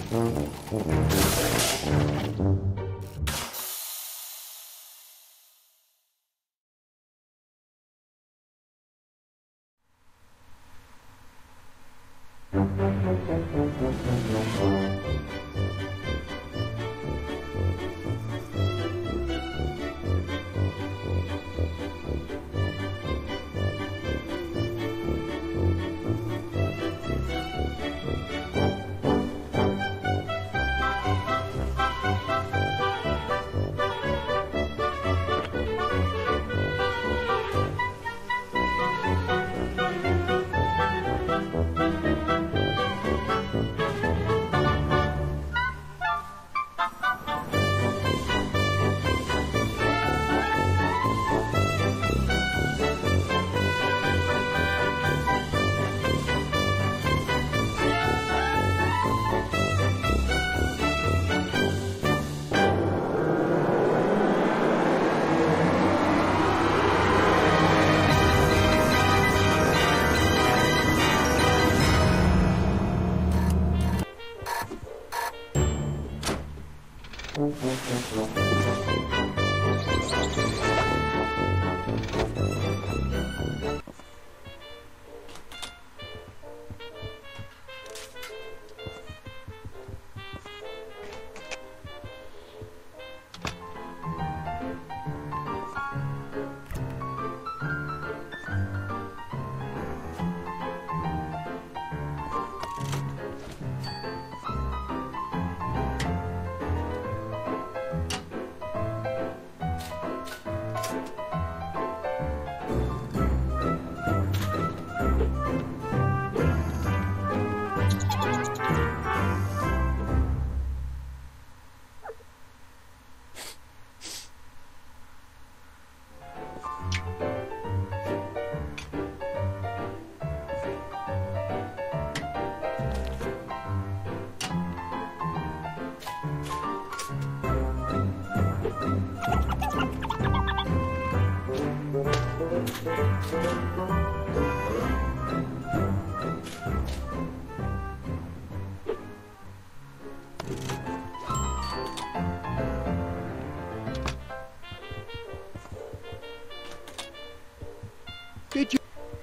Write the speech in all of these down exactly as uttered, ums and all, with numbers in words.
Did you?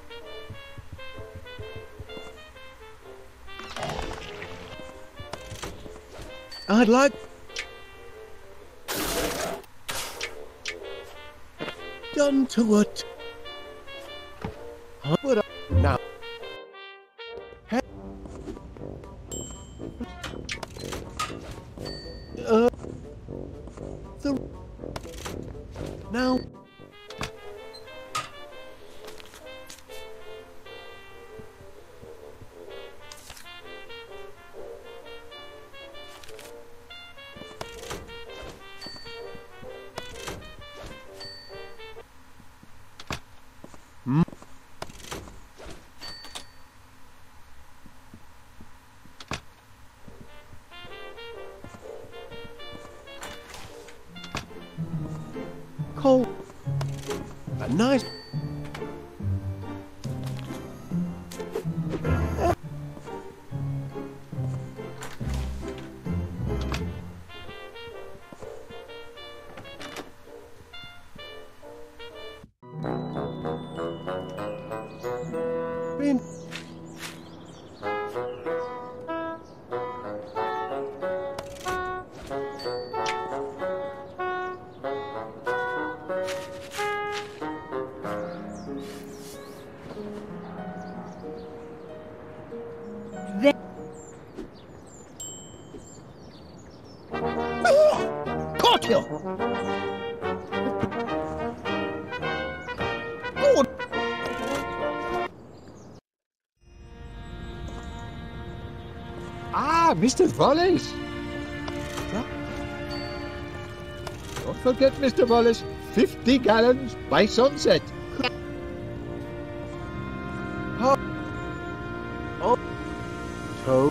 I'd like... Done to it. Huh? But I... Now. Hey. Uh... The... Now... Cold. A nice... Been... Caught you! Good! Ah, Mister Wallace! Don't forget, Mister Wallace, fifty gallons by sunset. Oh. Oh. Toe.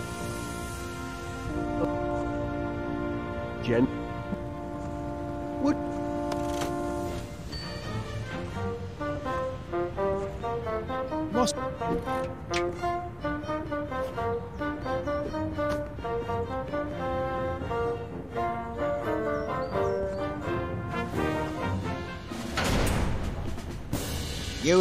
Gen. What? Must. You.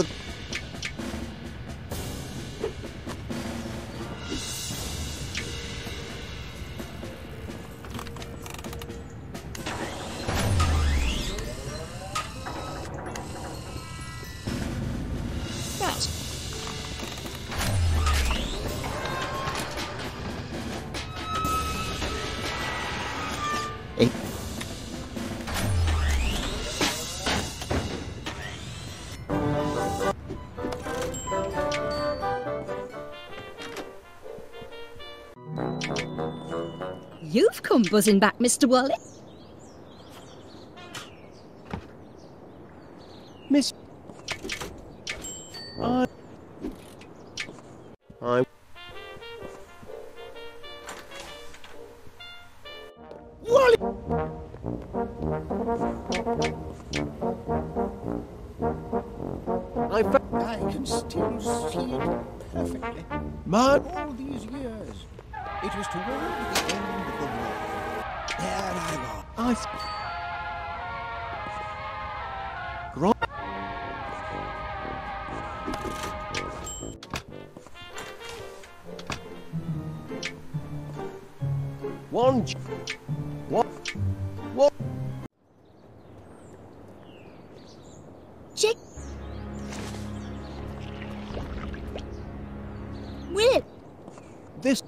That. Eight. You've come buzzing back, Mister Wally. Miss. I. I. Wally! I fa- I can still see it perfectly. Mud. All these years, it was toward the end of the war. There I was. I. s- Gro- One. j- What? What? Jake. Will. This.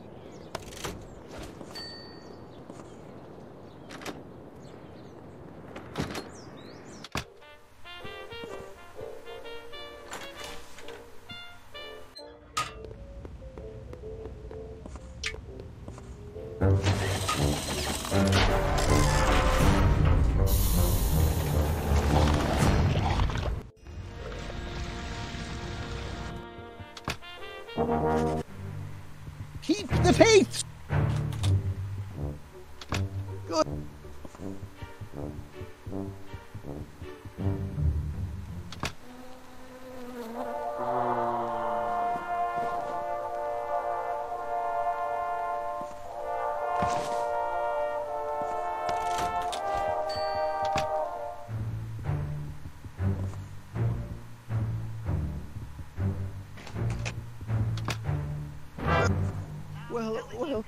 Keep the faith! Good. Well, well.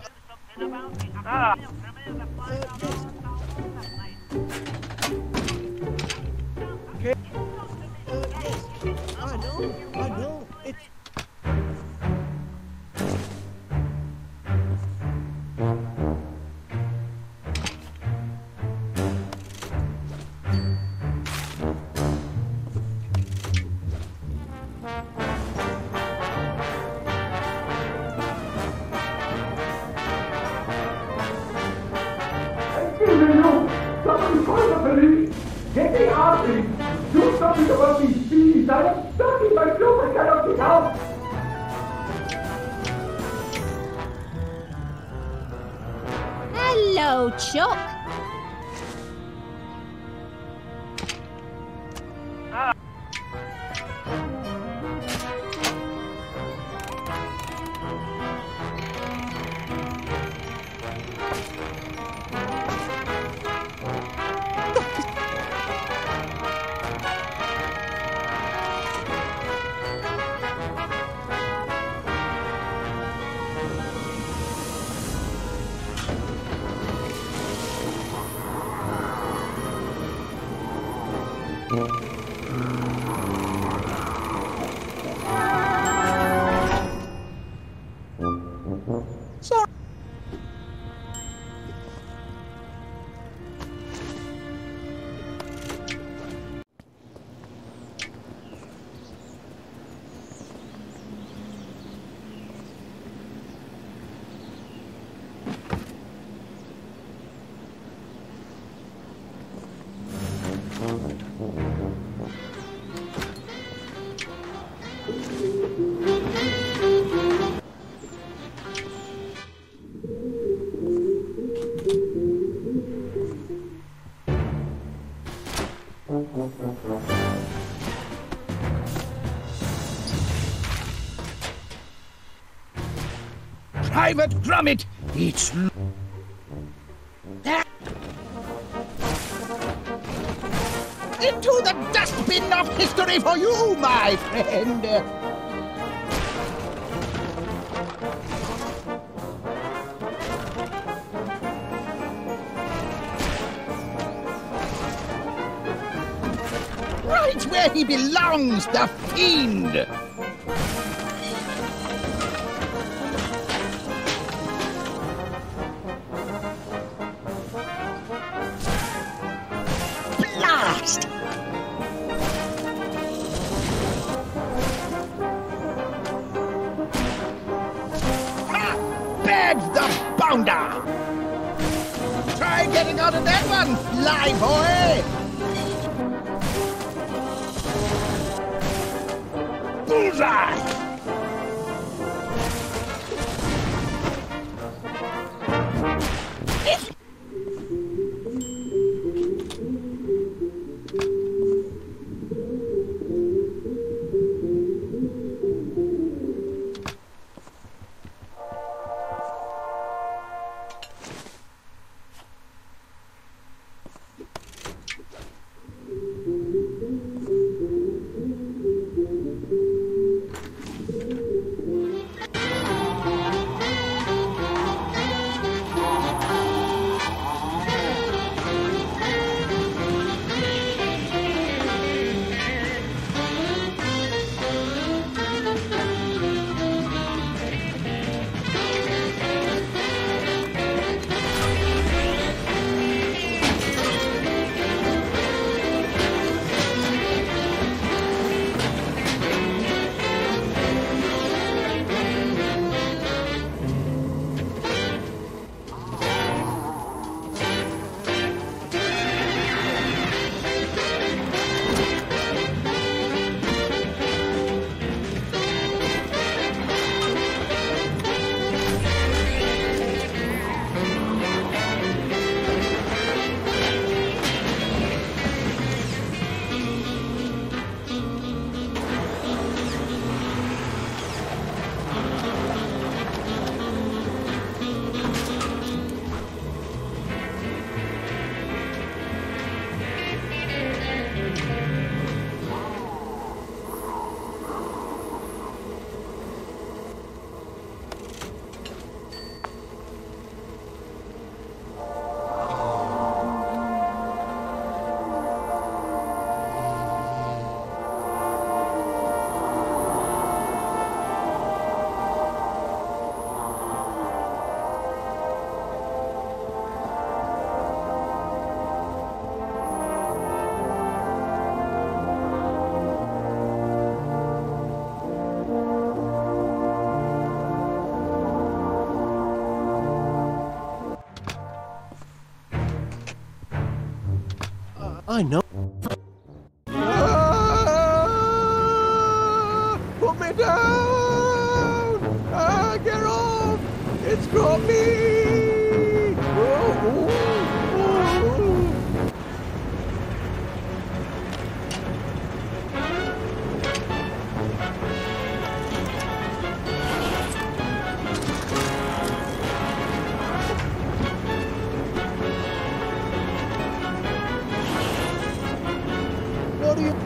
Okay. Uh, yes. I know. I know. It's. Somebody call the police! Get the army! Do something about these bees! I am stuck in my room! I cannot get out! Hello, Chuck. Sorry. Private Gromit, it's... Into the dustbin of history for you, my friend. Right where he belongs, the fiend! Blast! Ha! Bed the bounder! Try getting out of that one, fly boy! Bullseye! I know. Ah! Put me down! Ah, get off! It's got me! Oh, oh, oh. What do you...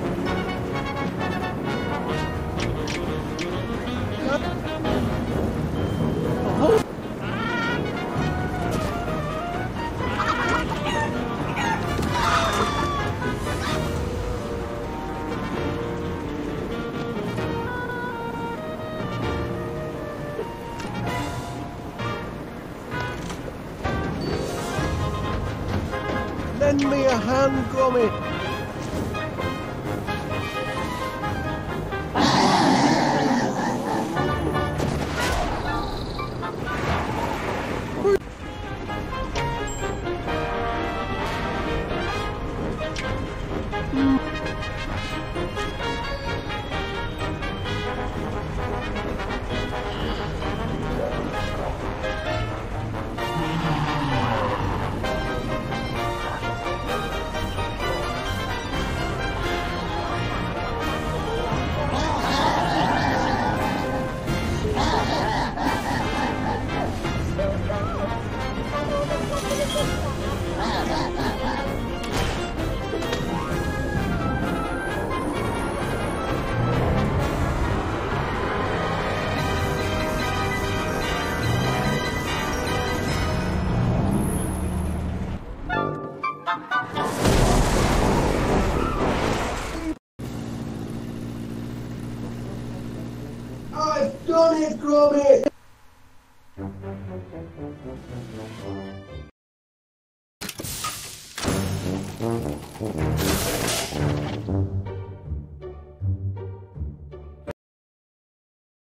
Lend me a hand, Gromit. it, Gromit! Thank you.